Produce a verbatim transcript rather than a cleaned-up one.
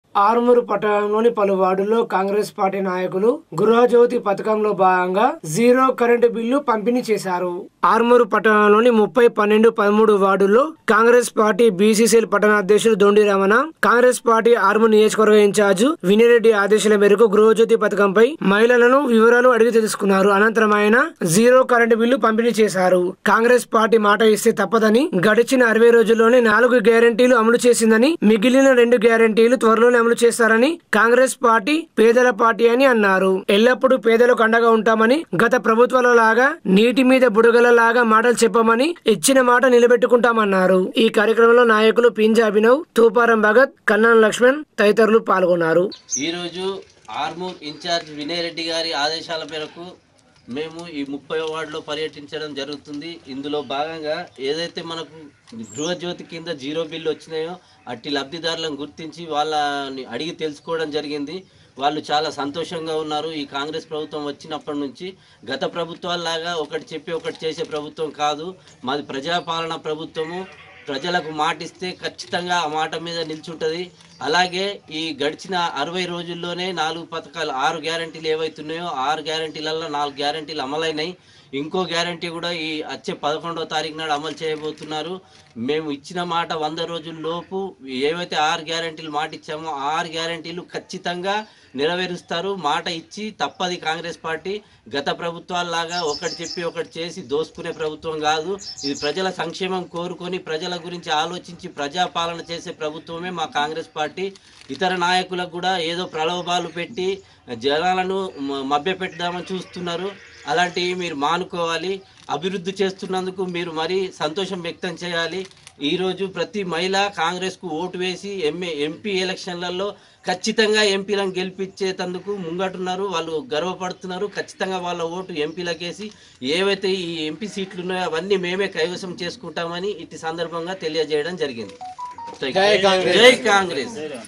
ఆర్మూరు పట్టణంలోని పలు వార్డుల్లో కాంగ్రెస్ పార్టీ నాయకులు గృహజ్యోతి పథకంలో భాగంగా జీరో కరెంటు బిల్లు పంపిణీ చేశారు. ఆర్మూరు పట్టణంలోని ముప్పై పన్నెండు పదమూడు వార్డుల్లో కాంగ్రెస్ పార్టీ బీసీసీఎల్ పట్టణ అధ్యక్షుడు దొండి రమణ, కాంగ్రెస్ పార్టీ ఆర్మూరు నియోజకవర్గ ఇన్ఛార్జ్ వినిరెడ్డి ఆదేశాల మేరకు గృహజ్యోతి పథకంపై మహిళలను వివరాలు అడిగి తెలుసుకున్నారు. అనంతరం ఆయన జీరో కరెంటు బిల్లు పంపిణీ చేశారు. కాంగ్రెస్ పార్టీ మాట ఇస్తే తప్పదని, గడిచిన అరవై రోజుల్లోనే నాలుగు గ్యారంటీలు అమలు చేసిందని, మిగిలిన రెండు గ్యారంటీలు త్వరలోనే అమలు చేస్తారని, కాంగ్రెస్ పార్టీ పేదల పార్టీ అని అన్నారు. ఎల్లప్పుడూ పేదలకు అండగా ఉంటామని, గత ప్రభుత్వాల లాగా నీటి మీద బుడగల లాగా మాటలు చెప్పమని, ఇచ్చిన మాట నిలబెట్టుకుంటామన్నారు. ఈ కార్యక్రమంలో నాయకులు పింజా అభినవ్, తూపారం భగత్, కన్నాన లక్ష్మణ్ తదితరులు పాల్గొన్నారు. ఈ రోజు ఆర్మూర్ ఇన్ఛార్జ్ వినయరెడ్డి గారి ఆదేశాల మేరకు మేము ఈ ముప్పై వార్డులో పర్యటించడం జరుగుతుంది. ఇందులో భాగంగా ఏదైతే మనకు గృహజ్యోతి కింద జీరో బిల్లు వచ్చినాయో అట్టి లబ్ధిదారులను గుర్తించి వాళ్ళని అడిగి తెలుసుకోవడం జరిగింది. వాళ్ళు చాలా సంతోషంగా ఉన్నారు. ఈ కాంగ్రెస్ ప్రభుత్వం వచ్చినప్పటి నుంచి గత ప్రభుత్వాల్లాగా ఒకటి చెప్పి ఒకటి చేసే ప్రభుత్వం కాదు, మాది ప్రజాపాలన ప్రభుత్వము. ప్రజలకు మాటిస్తే ఖచ్చితంగా ఆ మాట మీద నిల్చుంటుంది. అలాగే ఈ గడిచిన అరవై రోజుల్లోనే నాలుగు పథకాలు ఆరు గ్యారంటీలు ఏవైతున్నాయో ఆరు గ్యారంటీలలో నాలుగు గ్యారంటీలు అమలైనాయి. ఇంకో గ్యారంటీ కూడా ఈ వచ్చే పదకొండవ తారీఖు నాడు అమలు చేయబోతున్నారు. మేము ఇచ్చిన మాట వంద రోజుల లోపు ఏవైతే ఆరు గ్యారంటీలు మాట ఇచ్చామో ఆరు గ్యారంటీలు ఖచ్చితంగా నెరవేరుస్తారు. మాట ఇచ్చి తప్పది. కాంగ్రెస్ పార్టీ గత ప్రభుత్వాల్లాగా ఒకటి చెప్పి ఒకటి చేసి దోసుకునే ప్రభుత్వం కాదు. ఇది ప్రజల సంక్షేమం కోరుకొని ప్రజల గురించి ఆలోచించి ప్రజాపాలన చేసే ప్రభుత్వమే మా కాంగ్రెస్ పార్టీ. ఇతర నాయకులకు కూడా ఏదో ప్రలోభాలు పెట్టి జనాలను మభ్యపెడదామని చూస్తున్నారు. అలాంటివి మీరు మానుకోవాలి. అభివృద్ధి చేస్తున్నందుకు మీరు మరీ సంతోషం వ్యక్తం చేయాలి. ఈరోజు ప్రతి మహిళ కాంగ్రెస్కు ఓటు వేసి ఎంఏ ఎంపీ ఎలక్షన్లలో ఖచ్చితంగా ఎంపీలను గెలిపించేందుకు ముంగటున్నారు. వాళ్ళు గర్వపడుతున్నారు. ఖచ్చితంగా వాళ్ళ ఓటు ఎంపీలకేసి ఏవైతే ఈ ఎంపీ సీట్లు ఉన్నాయో అవన్నీ మేమే కైవసం చేసుకుంటామని ఇటు సందర్భంగా తెలియజేయడం జరిగింది. జై కాంగ్రెస్.